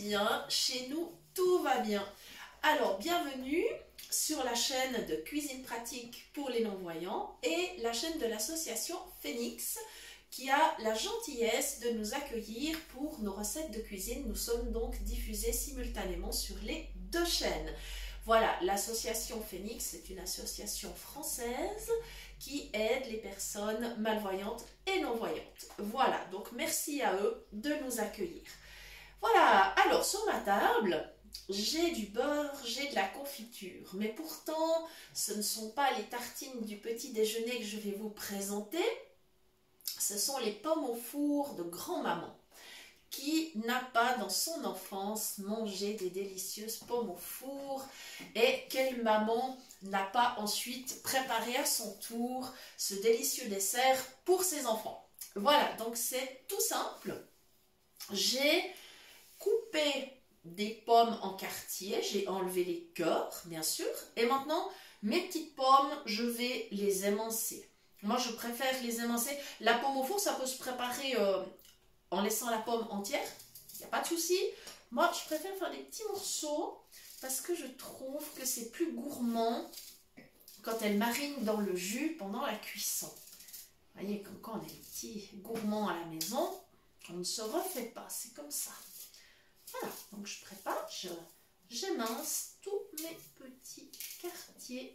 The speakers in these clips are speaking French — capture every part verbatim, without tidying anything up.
bien, chez nous tout va bien. Alors bienvenue sur la chaîne de Cuisine Pratique pour les non-voyants et la chaîne de l'association Phoenix qui a la gentillesse de nous accueillir pour nos recettes de cuisine. Nous sommes donc diffusés simultanément sur les deux chaînes. Voilà, l'association Phoenix est une association française qui aide les personnes malvoyantes et non-voyantes. Voilà, donc merci à eux de nous accueillir. Voilà, alors sur ma table, j'ai du beurre, j'ai de la confiture, mais pourtant ce ne sont pas les tartines du petit déjeuner que je vais vous présenter, ce sont les pommes au four de grand-maman. Qui n'a pas dans son enfance mangé des délicieuses pommes au four et quelle maman n'a pas ensuite préparé à son tour ce délicieux dessert pour ses enfants. Voilà, donc c'est tout simple. J'ai coupé des pommes en quartiers, j'ai enlevé les cœurs bien sûr et maintenant mes petites pommes, je vais les émincer. Moi je préfère les émincer. La pomme au four ça peut se préparer euh, en laissant la pomme entière, il n'y a pas de souci. Moi, je préfère faire des petits morceaux parce que je trouve que c'est plus gourmand quand elle marine dans le jus pendant la cuisson. Vous voyez, comme quand on est petit gourmand à la maison, on ne se refait pas, c'est comme ça. Voilà, donc je prépare, je, j'émince tous mes petits quartiers.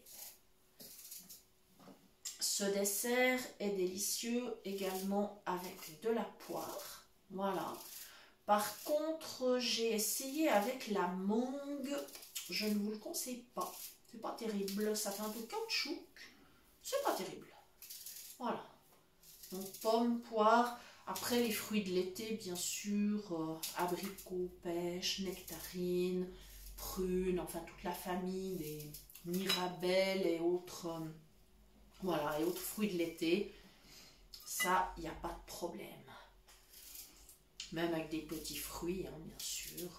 Ce dessert est délicieux également avec de la poire. Voilà. Par contre, j'ai essayé avec la mangue. Je ne vous le conseille pas. C'est pas terrible. Ça fait un peu caoutchouc. C'est pas terrible. Voilà. Donc, pomme, poire. Après, les fruits de l'été, bien sûr. Euh, abricots, pêche, nectarines, prunes. Enfin, toute la famille des mirabelles et autres... Euh, voilà, et autres fruits de l'été. Ça, il n'y a pas de problème. Même avec des petits fruits, hein, bien sûr.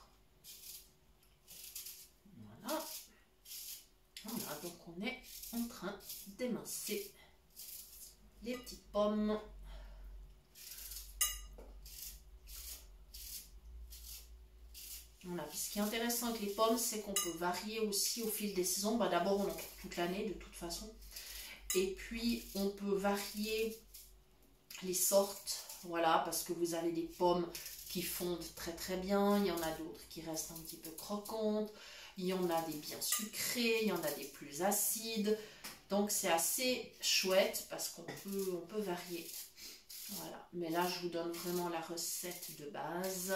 Voilà. Voilà, donc on est en train d'émincer les petites pommes. Voilà. Ce qui est intéressant avec les pommes, c'est qu'on peut varier aussi au fil des saisons. Bah, d'abord, on en trouve toute l'année, de toute façon. Et puis, on peut varier les sortes. Voilà, parce que vous avez des pommes qui fondent très très bien, il y en a d'autres qui restent un petit peu croquantes, il y en a des bien sucrées, il y en a des plus acides, donc c'est assez chouette parce qu'on peut, on peut varier. Voilà, mais là je vous donne vraiment la recette de base,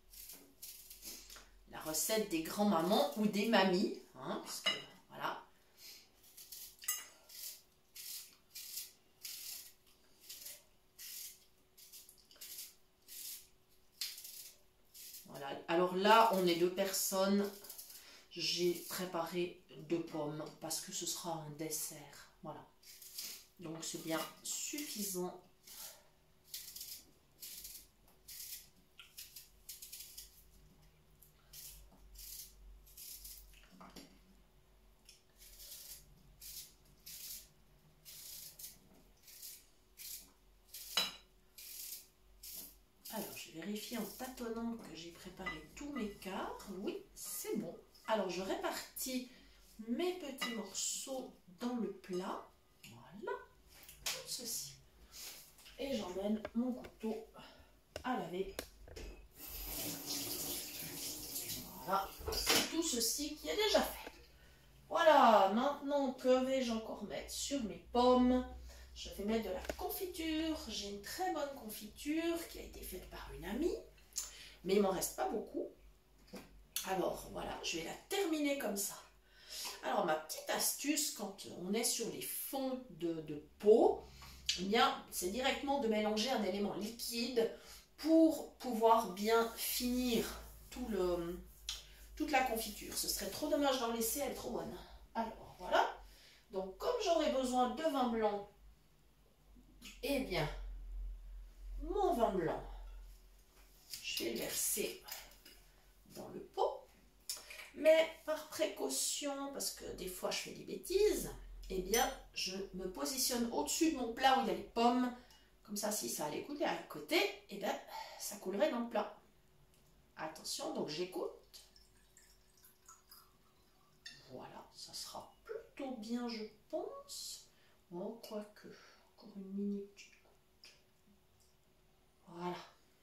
la recette des grands-mamans ou des mamies, hein, parce que voilà. Voilà. Alors là, on est deux personnes. J'ai préparé deux pommes parce que ce sera un dessert. Voilà. Donc c'est bien suffisant. Alors, je vérifie en tâtonnant que j'ai préparé tous mes quarts. Oui, c'est bon. Alors, je répartis mes petits morceaux dans le plat. Voilà, comme ceci. Et j'emmène mon couteau à laver. Voilà, c'est tout ceci qui est déjà fait. Voilà, maintenant, que vais-je encore mettre sur mes pommes ? Je vais mettre de la confiture. J'ai une très bonne confiture qui a été faite par une amie. Mais il m'en reste pas beaucoup. Alors voilà, je vais la terminer comme ça. Alors ma petite astuce quand on est sur les fonds de, de pot, eh bien c'est directement de mélanger un élément liquide pour pouvoir bien finir tout le, toute la confiture. Ce serait trop dommage d'en laisser, elle est trop bonne. Alors voilà, donc comme j'aurai besoin de vin blanc, eh bien, mon vin blanc, je vais le verser dans le pot. Mais par précaution, parce que des fois je fais des bêtises, eh bien, je me positionne au-dessus de mon plat où il y a les pommes. Comme ça, si ça allait couler à côté, eh bien, ça coulerait dans le plat. Attention, donc j'écoute. Voilà, ça sera plutôt bien, je pense. Bon, quoique, encore une minute. Voilà.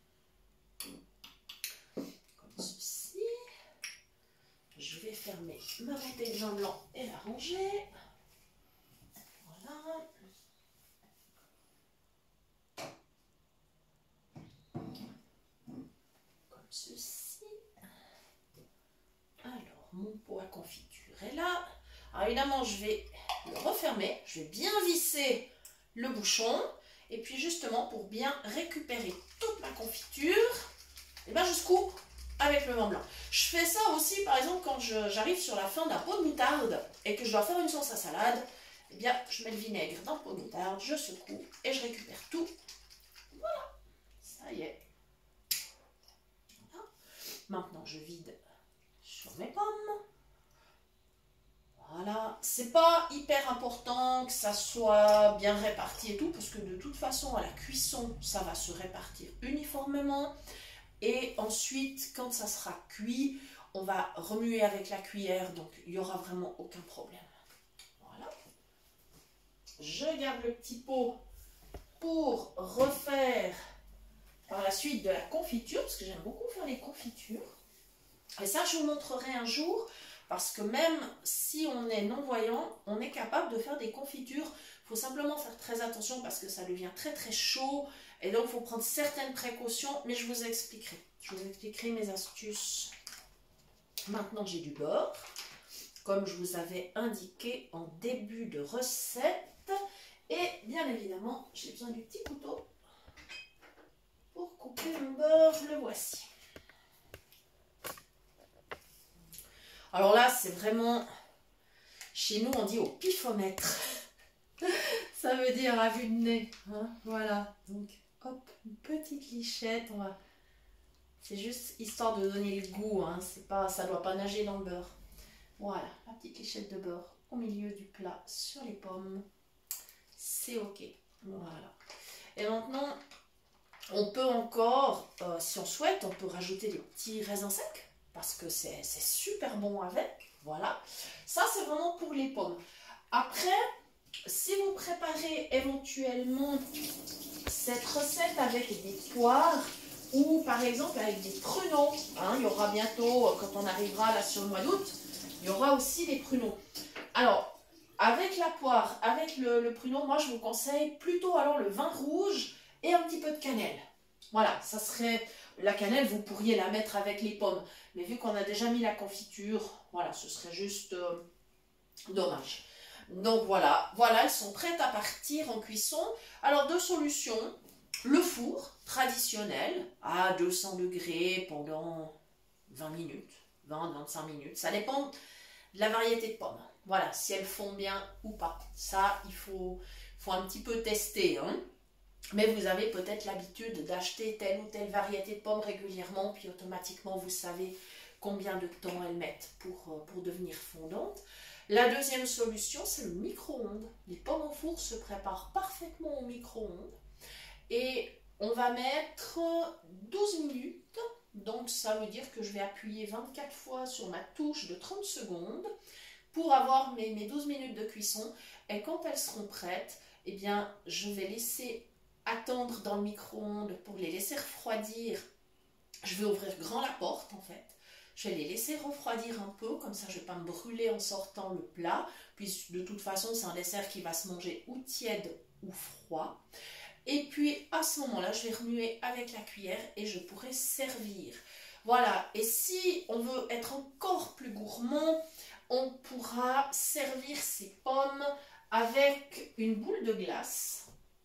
Comme ceci. Je vais fermer ma bouteille de vin blanc et la ranger. Voilà. Comme ceci. Alors, mon pot à confiture est là. Alors évidemment, je vais le refermer. Je vais bien visser le bouchon. Et puis justement, pour bien récupérer toute ma confiture, et ben je coupe avec le vin blanc. Je fais ça aussi, par exemple, quand j'arrive sur la fin d'un pot de moutarde et que je dois faire une sauce à salade. Eh bien, je mets le vinaigre dans le pot de moutarde, je secoue et je récupère tout. Voilà, ça y est. Voilà. Maintenant, je vide sur mes pommes. Voilà, c'est pas hyper important que ça soit bien réparti et tout, parce que de toute façon, à la cuisson, ça va se répartir uniformément. Et ensuite, quand ça sera cuit, on va remuer avec la cuillère, donc il n'y aura vraiment aucun problème. Voilà. Je garde le petit pot pour refaire par la suite de la confiture, parce que j'aime beaucoup faire les confitures. Et ça, je vous montrerai un jour. Parce que même si on est non-voyant, on est capable de faire des confitures. Il faut simplement faire très attention parce que ça devient très très chaud. Et donc, il faut prendre certaines précautions. Mais je vous expliquerai. Je vous expliquerai mes astuces. Maintenant, j'ai du beurre. Comme je vous avais indiqué en début de recette. Et bien évidemment, j'ai besoin du petit couteau pour couper mon beurre. Le voici. Alors là, c'est vraiment, chez nous, on dit au pifomètre. Ça veut dire à vue de nez. Hein, voilà, donc hop, une petite lichette. On va... C'est juste histoire de donner le goût. Hein, c'est pas, ça ne doit pas nager dans le beurre. Voilà, la petite lichette de beurre au milieu du plat sur les pommes. C'est ok. Voilà. Et maintenant, on peut encore, euh, si on souhaite, on peut rajouter des petits raisins secs. Parce que c'est super bon avec, voilà. Ça, c'est vraiment pour les pommes. Après, si vous préparez éventuellement cette recette avec des poires ou par exemple avec des pruneaux, hein, il y aura bientôt, quand on arrivera là sur le mois d'août, il y aura aussi des pruneaux. Alors, avec la poire, avec le, le pruneau, moi je vous conseille plutôt alors le vin rouge et un petit peu de cannelle. Voilà, ça serait... La cannelle, vous pourriez la mettre avec les pommes. Mais vu qu'on a déjà mis la confiture, voilà, ce serait juste euh, dommage. Donc voilà, voilà, elles sont prêtes à partir en cuisson. Alors, deux solutions. Le four traditionnel à deux cents degrés pendant vingt minutes, vingt à vingt-cinq minutes. Ça dépend de la variété de pommes. Voilà, si elles font bien ou pas. Ça, il faut, faut un petit peu tester, hein. Mais vous avez peut-être l'habitude d'acheter telle ou telle variété de pommes régulièrement, puis automatiquement vous savez combien de temps elles mettent pour, pour devenir fondantes. La deuxième solution, c'est le micro-ondes. Les pommes au four se préparent parfaitement au micro-ondes. Et on va mettre douze minutes. Donc ça veut dire que je vais appuyer vingt-quatre fois sur ma touche de trente secondes pour avoir mes, mes douze minutes de cuisson. Et quand elles seront prêtes, eh bien, je vais laisser attendre dans le micro-ondes pour les laisser refroidir. Je vais ouvrir grand la porte en fait. Je vais les laisser refroidir un peu, comme ça je ne vais pas me brûler en sortant le plat. Puis de toute façon, c'est un dessert qui va se manger ou tiède ou froid. Et puis à ce moment-là, je vais remuer avec la cuillère et je pourrai servir. Voilà, et si on veut être encore plus gourmand, on pourra servir ces pommes avec une boule de glace.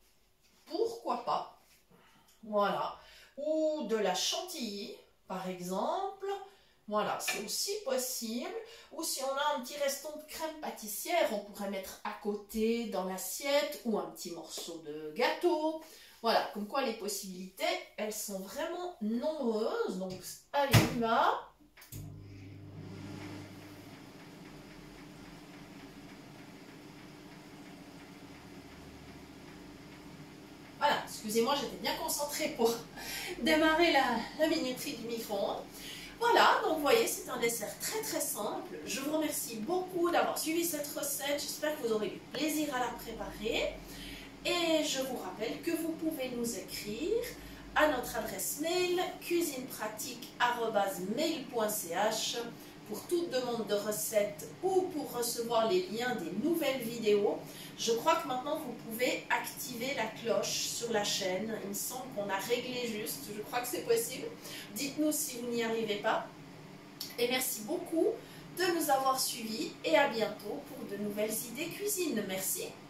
Pourquoi pas? Voilà. Ou de la chantilly, par exemple. Voilà, c'est aussi possible. Ou si on a un petit restant de crème pâtissière, on pourrait mettre à côté dans l'assiette ou un petit morceau de gâteau. Voilà, comme quoi les possibilités, elles sont vraiment nombreuses. Donc, allez, on y va. Voilà, Excusez-moi, j'étais bien concentrée pour démarrer la, la minuterie du micro-ondes. Voilà, donc vous voyez, c'est un dessert très très simple. Je vous remercie beaucoup d'avoir suivi cette recette. J'espère que vous aurez du plaisir à la préparer. Et je vous rappelle que vous pouvez nous écrire à notre adresse mail cuisinepratique arobase mail point c h pour toute demande de recette ou pour recevoir les liens des nouvelles vidéos. Je crois que maintenant vous pouvez activer la cloche sur la chaîne. Il me semble qu'on a réglé juste, je crois que c'est possible. Dites-nous si vous n'y arrivez pas. Et merci beaucoup de nous avoir suivis et à bientôt pour de nouvelles idées cuisine. Merci.